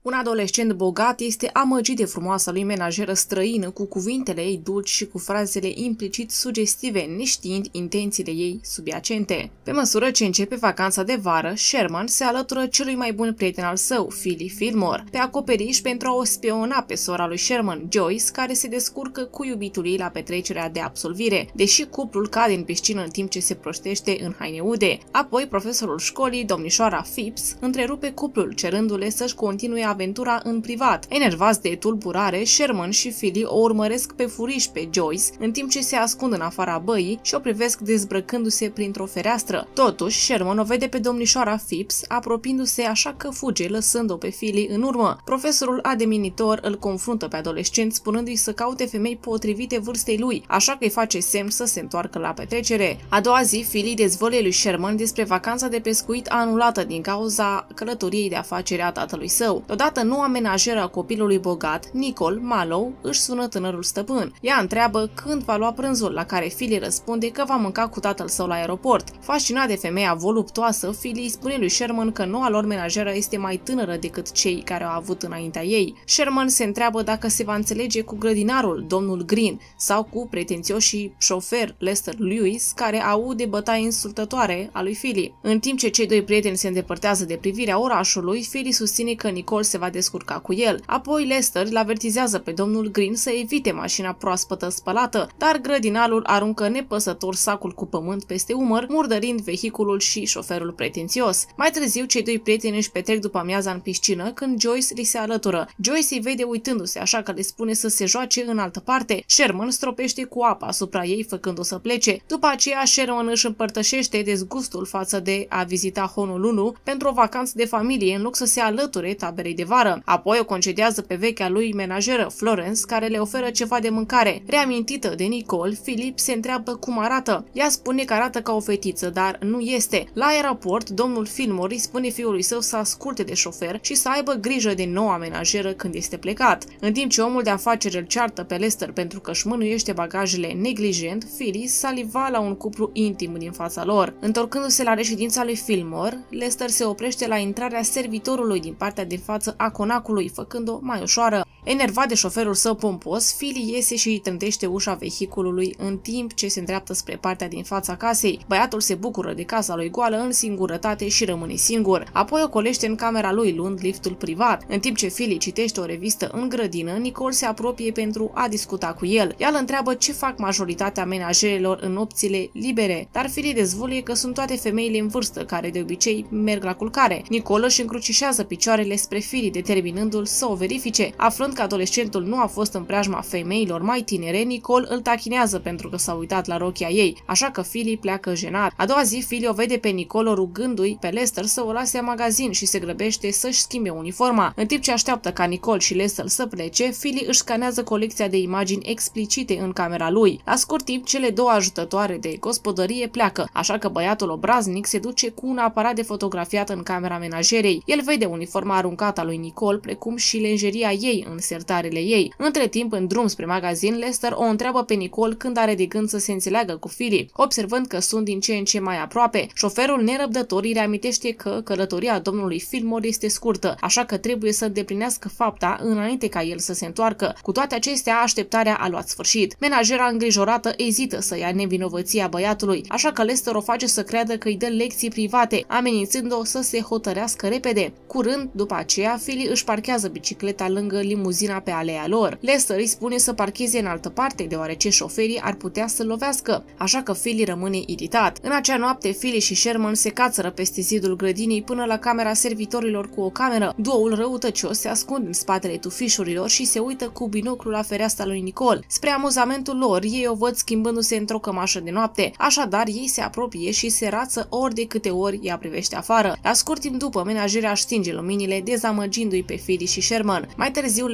Un adolescent bogat este amăgit de frumoasa lui menajeră străină cu cuvintele ei dulci și cu frazele implicit sugestive, neștiind intențiile ei subiacente. Pe măsură ce începe vacanța de vară, Sherman se alătură celui mai bun prieten al său, Philly Fillmore, pe acoperiș pentru a o spiona pe sora lui Sherman, Joyce, care se descurcă cu iubitul ei la petrecerea de absolvire, deși cuplul cade în piscină în timp ce se prostește în haine ude. Apoi, profesorul școlii, domnișoara Phipps, întrerupe cuplul, cerându-le să-și continue aventura în privat. Enervați de tulburare, Sherman și Philly o urmăresc pe furiș pe Joyce, în timp ce se ascund în afara băii și o privesc dezbrăcându-se printr-o fereastră. Totuși, Sherman o vede pe domnișoara Phipps apropiindu-se, așa că fuge, lăsând-o pe Philly în urmă. Profesorul ademinitor îl confruntă pe adolescent, spunându-i să caute femei potrivite vârstei lui, așa că îi face semn să se întoarcă la petrecere. A doua zi, Philly dezvăluie lui Sherman despre vacanța de pescuit anulată din cauza călătoriei de afaceri a tatălui său. Odată noua menajeră a copilului bogat, Nicole Mallow, își sună tânărul stăpân. Ea întreabă când va lua prânzul, la care Philly răspunde că va mânca cu tatăl său la aeroport. Fascinat de femeia voluptoasă, Philly îi spune lui Sherman că noua lor menajeră este mai tânără decât cei care au avut înaintea ei. Sherman se întreabă dacă se va înțelege cu grădinarul, domnul Green, sau cu pretențioșii șofer Lester Lewis, care aude bătaie insultătoare a lui Philly. În timp ce cei doi prieteni se îndepărtează de privirea orașului, Philly susține că Nicole se va descurca cu el. Apoi Lester îl avertizează pe domnul Green să evite mașina proaspătă spălată, dar grădinarul aruncă nepăsător sacul cu pământ peste umăr, murdărind vehiculul și șoferul pretențios. Mai târziu, cei doi prieteni își petrec după amiaza în piscină, când Joyce li se alătură. Joyce îi vede uitându-se, așa că le spune să se joace în altă parte. Sherman stropește cu apă asupra ei, făcând-o să plece. După aceea, Sherman își împărtășește dezgustul față de a vizita Honolulu pentru o vacanță de familie, în loc să se alăture taberei de vară. Apoi o concedează pe vechea lui menajeră, Florence, care le oferă ceva de mâncare. Reamintită de Nicole, Philip se întreabă cum arată. Ea spune că arată ca o fetiță, dar nu este. La aeroport, domnul Fillmore îi spune fiului său să asculte de șofer și să aibă grijă de noua menajeră când este plecat. În timp ce omul de afaceri îl ceartă pe Lester pentru că își mânuiește bagajele neglijent, Philly saliva la un cuplu intim din fața lor. Întorcându-se la reședința lui Fillmore, Lester se oprește la intrarea servitorului din partea din față a conacului, făcând-o mai ușoară. Enervat de șoferul său pompos, Philly iese și îi trântește ușa vehiculului în timp ce se îndreaptă spre partea din fața casei. Băiatul se bucură de casa lui goală în singurătate și rămâne singur. Apoi o colește în camera lui, luând liftul privat. În timp ce Philly citește o revistă în grădină, Nicole se apropie pentru a discuta cu el. Ea îl întreabă ce fac majoritatea menajerelor în nopțile libere, dar Philly dezvăluie că sunt toate femeile în vârstă, care de obicei merg la culcare. Nicole își încrucișează picioarele spre Philly, determinându-l să o verifice. Aflând că adolescentul nu a fost în preajma femeilor mai tinere, Nicole îl tachinează pentru că s-a uitat la rochia ei, așa că Philly pleacă jenat. A doua zi, Philly o vede pe Nicole rugându-i pe Lester să o lase în magazin și se grăbește să-și schimbe uniforma. În timp ce așteaptă ca Nicole și Lester să plece, Philly își scanează colecția de imagini explicite în camera lui. La scurt timp, cele două ajutătoare de gospodărie pleacă, așa că băiatul obraznic se duce cu un aparat de fotografiat în camera menajerei. El vede uniforma aruncată a lui Nicole, precum și lenjeria ei în sertarele ei. Între timp, în drum spre magazin, Lester o întreabă pe Nicole când are de gând să se înțeleagă cu Philly. Observând că sunt din ce în ce mai aproape, șoferul nerăbdător îi reamintește că călătoria domnului Fillmore este scurtă, așa că trebuie să îndeplinească fapta înainte ca el să se întoarcă. Cu toate acestea, așteptarea a luat sfârșit. Menajera îngrijorată ezită să ia nevinovăția băiatului, așa că Lester o face să creadă că îi dă lecții private, amenințând-o să se hotărească repede. Curând, după aceea, Philly își parchează bicicleta lângă limuzina pe alea lor. Lester îi spune să parcheze în altă parte, deoarece șoferii ar putea să lovească, așa că Philly rămâne iritat. În acea noapte, Philly și Sherman se cațără peste zidul grădinii până la camera servitorilor cu o cameră. Duoul răutăcios se ascunde în spatele tufișurilor și se uită cu binoclul la fereastra lui Nicole. Spre amuzamentul lor, ei o văd schimbându-se într-o cămașă de noapte, așadar ei se apropie și se rață ori de câte ori ea privește afară. La scurt timp după, menajerea stinge luminile, dezamăgindu-i pe Philly și Sherman. Mai târziu,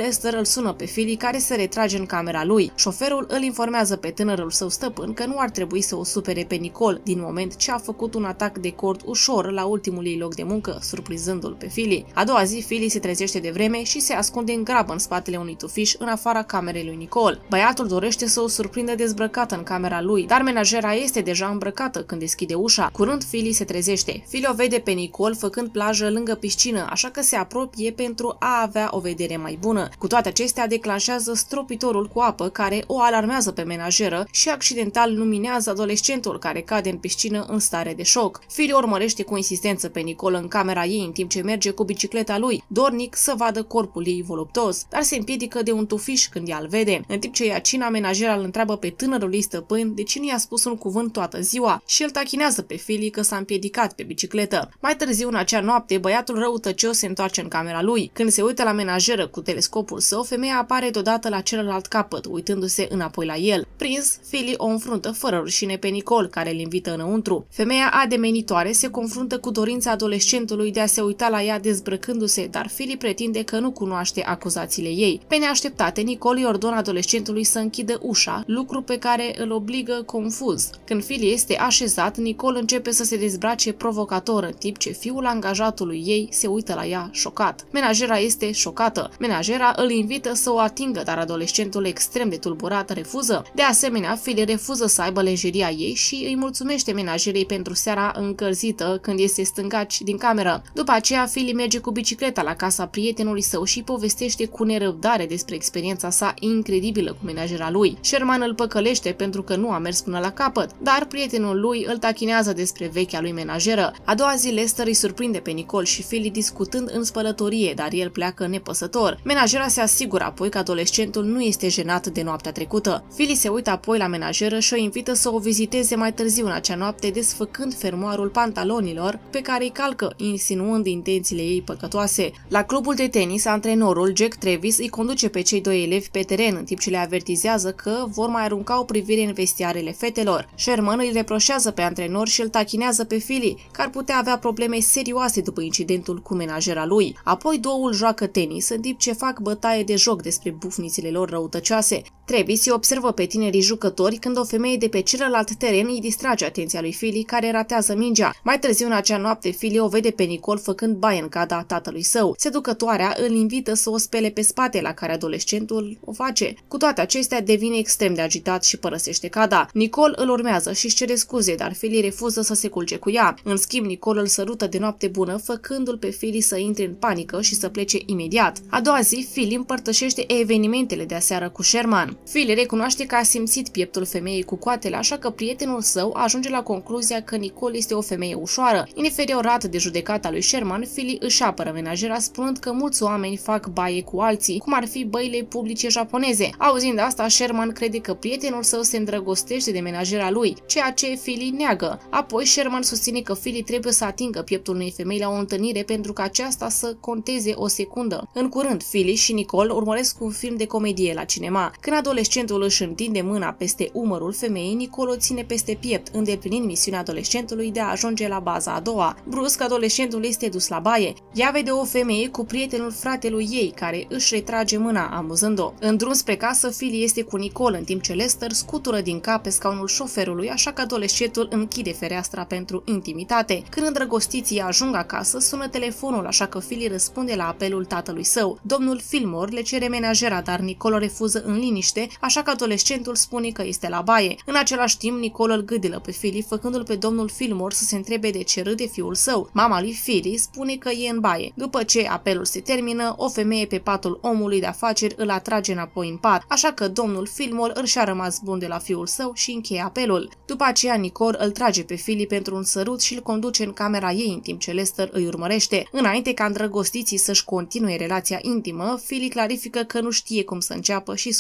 Lester îl sună pe Philly, care se retrage în camera lui. Șoferul îl informează pe tânărul său stăpân că nu ar trebui să o supere pe Nicole, din moment ce a făcut un atac de cord ușor la ultimul ei loc de muncă, surprinzându-l pe Philly. A doua zi, Philly se trezește de vreme și se ascunde în grabă în spatele unui tufiș în afara camerei lui Nicole. Băiatul dorește să o surprindă dezbrăcată în camera lui, dar menajera este deja îmbrăcată când deschide ușa. Curând, Philly se trezește. Philly o vede pe Nicole făcând plajă lângă piscină, așa că se apropie pentru a avea o vedere mai bună. Cu toate acestea, declanșează stropitorul cu apă, care o alarmează pe menajeră și accidental luminează adolescentul care cade în piscină în stare de șoc. Philly urmărește cu insistență pe Nicole în camera ei în timp ce merge cu bicicleta lui, dornic să vadă corpul ei voluptos, dar se împiedică de un tufiș când ea îl vede. În timp ce ia cina, menajera îl întreabă pe tânărul ei stăpân de ce nu i-a spus un cuvânt toată ziua și îl tachinează pe Philly că s-a împiedicat pe bicicletă. Mai târziu, în acea noapte, băiatul răutăcios se întoarce în camera lui. Când se uită la menajeră cu telescopul său, femeia apare deodată la celălalt capăt, uitându-se înapoi la el. Prins, Philly o înfruntă fără rușine pe Nicole, care îl invită înăuntru. Femeia ademenitoare se confruntă cu dorința adolescentului de a se uita la ea dezbrăcându-se, dar Philly pretinde că nu cunoaște acuzațiile ei. Pe neașteptate, Nicole îi ordonă adolescentului să închidă ușa, lucru pe care îl obligă confuz. Când Philly este așezat, Nicole începe să se dezbrace provocator, în timp ce fiul angajatului ei se uită la ea șocat. Menajera este șocată. Menajera îl invită să o atingă, dar adolescentul extrem de tulburat refuză. De asemenea, Philly refuză să aibă lenjeria ei și îi mulțumește menajerei pentru seara încălzită când este stângaci din cameră. După aceea, Philly merge cu bicicleta la casa prietenului său și povestește cu nerăbdare despre experiența sa incredibilă cu menajera lui. Sherman îl păcălește pentru că nu a mers până la capăt, dar prietenul lui îl tachinează despre vechea lui menajeră. A doua zi, Lester îi surprinde pe Nicole și Philly discutând în spălătorie, dar el pleacă nepăsător. Menajera se asigură apoi că adolescentul nu este jenat de noaptea trecută. Philly se uită apoi la menajeră și o invită să o viziteze mai târziu în acea noapte, desfăcând fermoarul pantalonilor pe care îi calcă, insinuând intențiile ei păcătoase. La clubul de tenis, antrenorul Jack Travis îi conduce pe cei doi elevi pe teren, în timp ce le avertizează că vor mai arunca o privire în vestiarele fetelor. Sherman îi reproșează pe antrenor și îl tachinează pe Philly, că ar putea avea probleme serioase după incidentul cu menajera lui. Apoi douăul joacă tenis, în timp ce fac bătaie de joc despre bufnițele lor răutăcioase. Travis îi observă pe tinerii jucători când o femeie de pe celălalt teren îi distrage atenția lui Philly, care ratează mingea. Mai târziu în acea noapte, Philly o vede pe Nicole făcând baie în cada tatălui său. Seducătoarea îl invită să o spele pe spate, la care adolescentul o face. Cu toate acestea, devine extrem de agitat și părăsește cada. Nicole îl urmează și își cere scuze, dar Philly refuză să se culce cu ea. În schimb, Nicole îl sărută de noapte bună, făcându-l pe Philly să intre în panică și să plece imediat. A doua zi, Philly împărtășește evenimentele de aseară cu Sherman. Philly recunoaște că a simțit pieptul femeii cu coatele, așa că prietenul său ajunge la concluzia că Nicole este o femeie ușoară. Inferiorat de judecata lui Sherman, Philly își apără menajera spunând că mulți oameni fac baie cu alții, cum ar fi băile publice japoneze. Auzind asta, Sherman crede că prietenul său se îndrăgostește de menajera lui, ceea ce Philly neagă. Apoi Sherman susține că Philly trebuie să atingă pieptul unei femei la o întâlnire pentru ca aceasta să conteze o secundă. În curând, Philly și Nicole urmăresc un film de comedie la cinema. Când adolescentul își întinde mâna peste umărul femeii, Nicole o ține peste piept, îndeplinind misiunea adolescentului de a ajunge la baza a doua. Brusc, adolescentul este dus la baie. Ea vede o femeie cu prietenul fratelui ei, care își retrage mâna, amuzând-o. În drum spre casă, Philly este cu Nicole, în timp ce Lester scutură din cap pe scaunul șoferului, așa că adolescentul închide fereastra pentru intimitate. Când îndrăgostiții ajung acasă, sună telefonul, așa că Philly răspunde la apelul tatălui său. Domnul Fillmore le cere menajera, dar Nicole o refuză în liniște, așa că adolescentul spune că este la baie. În același timp, Nicole îl gâdilă pe Philly, făcându-l pe domnul Fillmore să se întrebe de ce râde fiul său. Mama lui Philly spune că e în baie. După ce apelul se termină, o femeie pe patul omului de afaceri îl atrage înapoi în pat, așa că domnul Fillmore îl și-a rămas bun de la fiul său și încheie apelul. După aceea, Nicole îl trage pe Philly pentru un sărut și îl conduce în camera ei, în timp ce Lester îi urmărește. Înainte ca îndrăgostiții să-și continue relația intimă, Philly clarifică că nu știe cum să înceapă și susține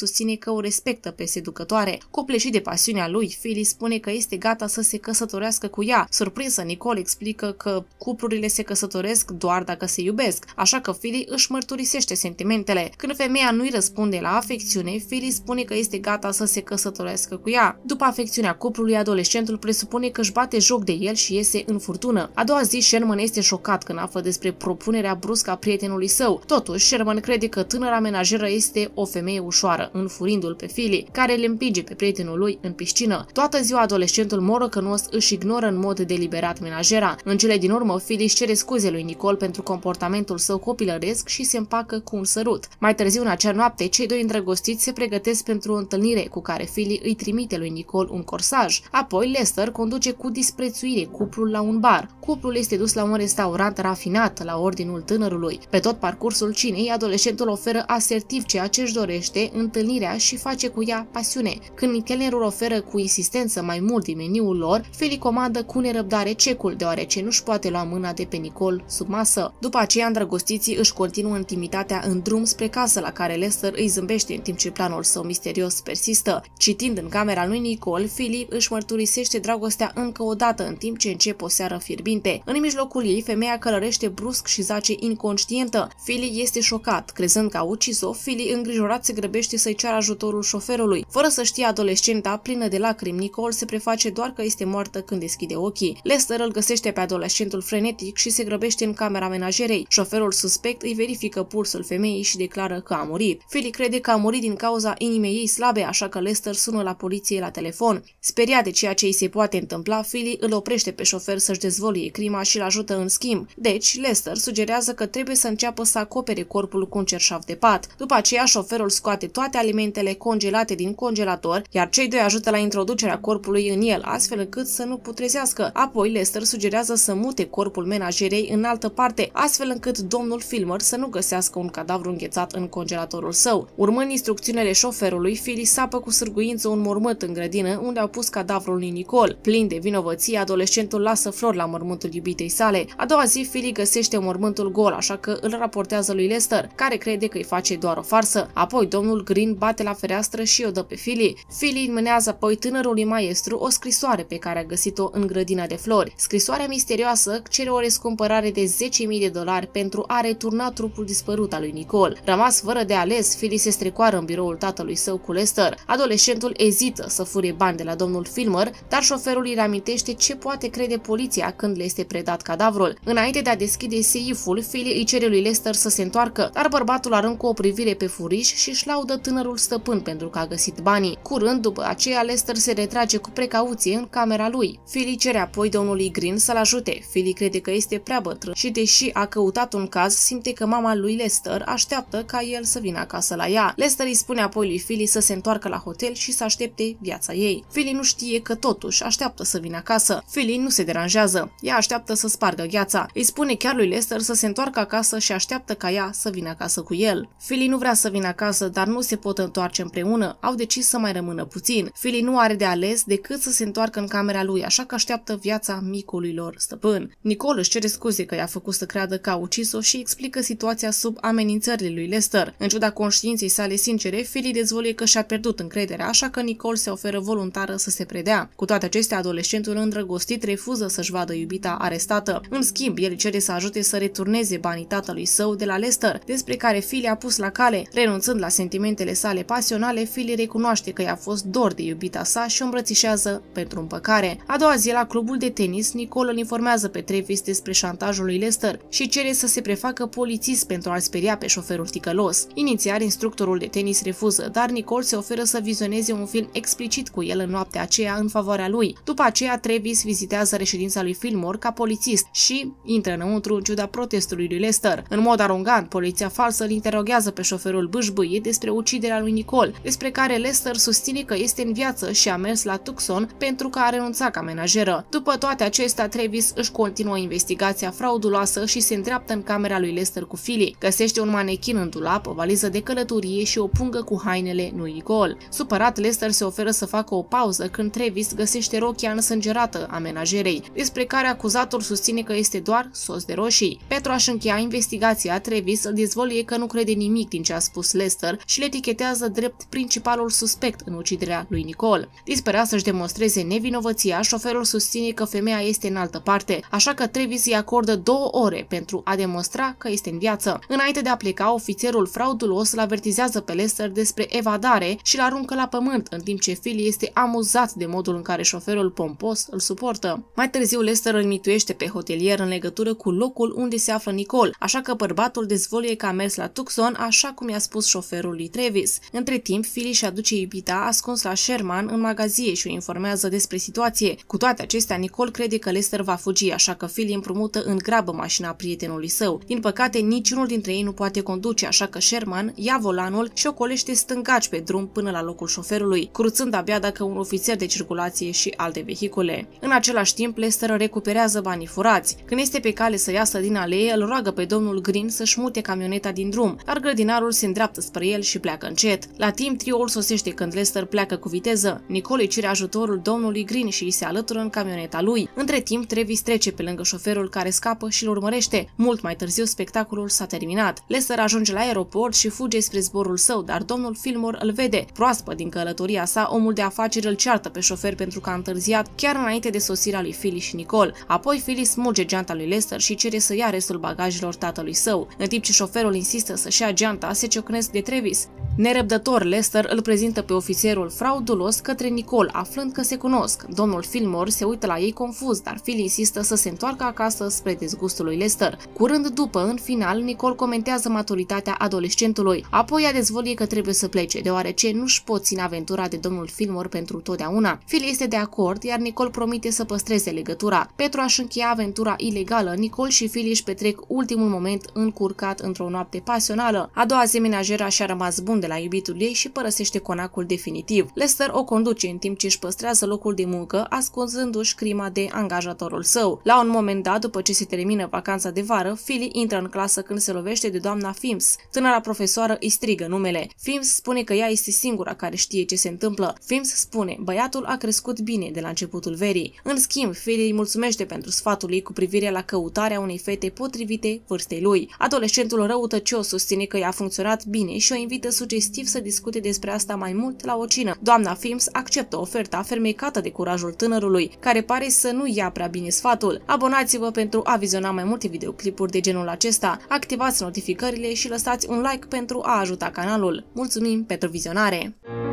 că o respectă pe seducătoare. Copleșit de pasiunea lui, Philly spune că este gata să se căsătorească cu ea. Surprinsă, Nicole explică că cuplurile se căsătoresc doar dacă se iubesc, așa că Philly își mărturisește sentimentele. Când femeia nu-i răspunde la afecțiune, Philly spune că este gata să se căsătorească cu ea. După afecțiunea cuplului, adolescentul presupune că își bate joc de el și iese în furtună. A doua zi, Sherman este șocat când află despre propunerea bruscă a prietenului său. Totuși, Sherman crede că tânăra menajeră este o femeie ușoară, înfurindu-l pe Philly, care îl împinge pe prietenul lui în piscină. Toată ziua, adolescentul morocănos își ignoră în mod deliberat menajera. În cele din urmă, Philly își cere scuze lui Nicole pentru comportamentul său copilăresc și se împacă cu un sărut. Mai târziu, în acea noapte, cei doi îndrăgostiți se pregătesc pentru o întâlnire cu care Philly îi trimite lui Nicole un corsaj. Apoi, Lester conduce cu disprețuire cuplul la un bar. Cuplul este dus la un restaurant rafinat, la ordinul tânărului. Pe tot parcursul cinei, adolescentul oferă asertiv ceea ce își dorește, întâlnirea, și face cu ea pasiune. Când chelnerul oferă cu insistență mai mult din meniul lor, Philly comandă cu nerăbdare cecul, deoarece nu-și poate lua mâna de pe Nicole sub masă. După aceea, îndrăgostiții își continuă intimitatea în drum spre casă, la care Lester îi zâmbește în timp ce planul său misterios persistă. Citind în camera lui Nicole, Philly își mărturisește dragostea încă o dată, în timp ce începe o seară fierbinte. În mijlocul ei, femeia călărește brusc și zace inconștientă. Philly este șocat. Crezând că a ucis-o, Philly, îngrijorat, se grăbește să-i ceară ajutorul șoferului. Fără să știe adolescenta, plină de lacrimi, Nicole se preface doar că este moartă când deschide ochii. Lester îl găsește pe adolescentul frenetic și se grăbește în camera menajerei. Șoferul suspect îi verifică pulsul femeii și declară că a murit. Philly crede că a murit din cauza inimii ei slabe, așa că Lester sună la poliție la telefon. Speriat de ceea ce îi se poate întâmpla, Philly îl oprește pe șofer să-și dezvăluie crima și îl ajută în schimb. Deci, Lester sugerează că trebuie să înceapă să acopere corpul cu un cerșaf de pat. După aceea, șoferul scoate toate alimentele congelate din congelator, iar cei doi ajută la introducerea corpului în el, astfel încât să nu putrezească. Apoi, Lester sugerează să mute corpul menajerei în altă parte, astfel încât domnul Filmer să nu găsească un cadavru înghețat în congelatorul său. Urmând instrucțiunile șoferului, Philly sapă cu sârguință un mormânt în grădină unde au pus cadavrul lui Nicole. Plin de vinovăție, adolescentul lasă flori la mormântul iubitei sale. A doua zi, Philly găsește mormântul gol, așa că îl raportează lui Lester, care crede că îi face doar o farsă. Apoi, domnul Green bate la fereastră și o dă pe Philly. Philly înmânează apoi tânărului maestru o scrisoare pe care a găsit-o în grădina de flori. Scrisoarea misterioasă cere o răscumpărare de $10.000 pentru a returna trupul dispărut al lui Nicole. Rămas fără de ales, Philly se strecoară în biroul tatălui său cu Lester. Adolescentul ezită să fure bani de la domnul Filmer, dar șoferul îi reamintește ce poate crede poliția când le este predat cadavrul. Înainte de a deschide seiful, Philly îi cere lui Lester să se întoarcă, dar bărbatul aruncă o privire pe furiș și își laudă tânărul stăpân pentru că a găsit banii. Curând, după aceea, Lester se retrage cu precauție în camera lui. Philly cere apoi domnului Green să-l ajute. Philly crede că este prea bătrân și, deși a căutat un caz, simte că mama lui Lester așteaptă ca el să vină acasă la ea. Lester îi spune apoi lui Philly să se întoarcă la hotel și să aștepte viața ei. Philly nu știe că totuși așteaptă să vină acasă. Philly nu se deranjează. Ea așteaptă să spargă gheața. Îi spune chiar lui Lester să se întoarcă acasă și așteaptă ca ea să vină acasă cu el. Philly nu vrea să vină acasă, dar nu se pot întoarce împreună. Au decis să mai rămână puțin. Philly nu are de ales decât să se întoarcă în camera lui, așa că așteaptă viața micului lor stăpân. Nicole își cere scuze că i-a făcut să creadă că a ucis-o și explică situația sub amenințările lui Lester. În ciuda conștiinței sale sincere, Philly dezvăluie că și-a pierdut încrederea, așa că Nicole se oferă voluntară să se predea. Cu toate acestea, adolescentul îndrăgostit refuză să-și vadă iubita arestată. În schimb, el cere să ajute să returneze banii tatălui său de la Lester, despre care Philly a pus la cale. Renunțând la sentimentele sale pasionale, Philly recunoaște că i-a fost dor de iubita sa și o îmbrățișează pentru împăcare. A doua zi, la clubul de tenis, Nicole îl informează pe Travis despre șantajul lui Lester și cere să se prefacă polițist pentru a-l speria pe șoferul ticălos. Inițial, instructorul de tenis refuză, dar Nicole se oferă să vizioneze un film explicit cu el în noaptea aceea în favoarea lui. După aceea, Travis vizitează reședința lui Fillmore ca polițist și intră înăuntru în ciuda protestului lui Lester. În mod arogant, poliția falsă îl interoghează pe șoferul bâșbâie despre uciderea lui Nicole, despre care Lester susține că este în viață și a mers la Tucson pentru că a renunțat ca menajeră. După toate acestea, Travis își continuă investigația frauduloasă și se îndreaptă în camera lui Lester cu Philly. Găsește un manechin în dulap, o valiză de călătorie și o pungă cu hainele lui Nicole. Supărat, Lester se oferă să facă o pauză când Travis găsește rochia însângerată a menajerei, despre care acuzatul susține că este doar sos de roșii. Pentru a-și încheia investigația, Travis îl dezvăluie că nu crede nimic din ce a spus Lester și le etichetează drept principalul suspect în uciderea lui Nicole. Disperat să-și demonstreze nevinovăția, șoferul susține că femeia este în altă parte, așa că Travis îi acordă 2 ore pentru a demonstra că este în viață. Înainte de a pleca, ofițerul fraudulos îl avertizează pe Lester despre evadare și îl aruncă la pământ, în timp ce Philly este amuzat de modul în care șoferul pompos îl suportă. Mai târziu, Lester îl mituiește pe hotelier în legătură cu locul unde se află Nicole, așa că bărbatul dezvăluie că a mers la Tucson, așa cum i-a spus șoferul lui Travis. Între timp, Philly își aduce iubita ascuns la Sherman în magazie și o informează despre situație. Cu toate acestea, Nicole crede că Lester va fugi, așa că Philly împrumută în grabă mașina prietenului său. Din păcate, niciunul dintre ei nu poate conduce, așa că Sherman ia volanul și ocolește stângaci pe drum până la locul șoferului, cruțând abia dacă un ofițer de circulație și alte vehicule. În același timp, Lester recuperează banii furați. Când este pe cale să iasă din alee, îl roagă pe domnul Green să-și mute camioneta din drum, dar grădinarul se îndreaptă spre el și pleacă încet. La timp, trioul sosește când Lester pleacă cu viteză. Nicole îi cere ajutorul domnului Green și îi se alătură în camioneta lui. Între timp, Travis trece pe lângă șoferul care scapă și îl urmărește. Mult mai târziu, spectacolul s-a terminat. Lester ajunge la aeroport și fuge spre zborul său, dar domnul Fillmore îl vede. Proaspăt din călătoria sa, omul de afaceri îl ceartă pe șofer pentru că a întârziat chiar înainte de sosirea lui Philly și Nicole. Apoi Philly smulge geanta lui Lester și cere să ia restul bagajelor tatălui său. În timp ce șoferul insistă să-și ia geanta, se ciocnesc de Travis. Nerăbdător, Lester îl prezintă pe ofițerul fraudulos către Nicole, aflând că se cunosc. Domnul Fillmore se uită la ei confuz, dar Philly insistă să se întoarcă acasă spre dezgustul lui Lester. Curând după, în final, Nicole comentează maturitatea adolescentului. Apoi ea dezvăluie că trebuie să plece, deoarece nu-și pot ține aventura de domnul Fillmore pentru totdeauna. Philly este de acord, iar Nicole promite să păstreze legătura. Pentru a-și încheia aventura ilegală, Nicole și Philly își petrec ultimul moment încurcat într-o noapte pasională. A doua zi, menajera și-a rămas bun de la iubitul ei și părăsește conacul definitiv. Lester o conduce în timp ce își păstrează locul de muncă, ascunzându-și crima de angajatorul său. La un moment dat, după ce se termină vacanța de vară, Philly intră în clasă când se lovește de doamna Fims. Tânăra profesoară îi strigă numele. Fims spune că ea este singura care știe ce se întâmplă. Fims spune, băiatul a crescut bine de la începutul verii. În schimb, Philly îi mulțumește pentru sfatul ei cu privire la căutarea unei fete potrivite vârstei lui. Adolescentul răutăcios susține că i-a funcționat bine și o invită sugestiv să discute despre asta mai mult la o cină. Doamna Fims acceptă oferta fermecată de curajul tânărului, care pare să nu ia prea bine sfatul. Abonați-vă pentru a viziona mai multe videoclipuri de genul acesta, activați notificările și lăsați un like pentru a ajuta canalul. Mulțumim pentru vizionare!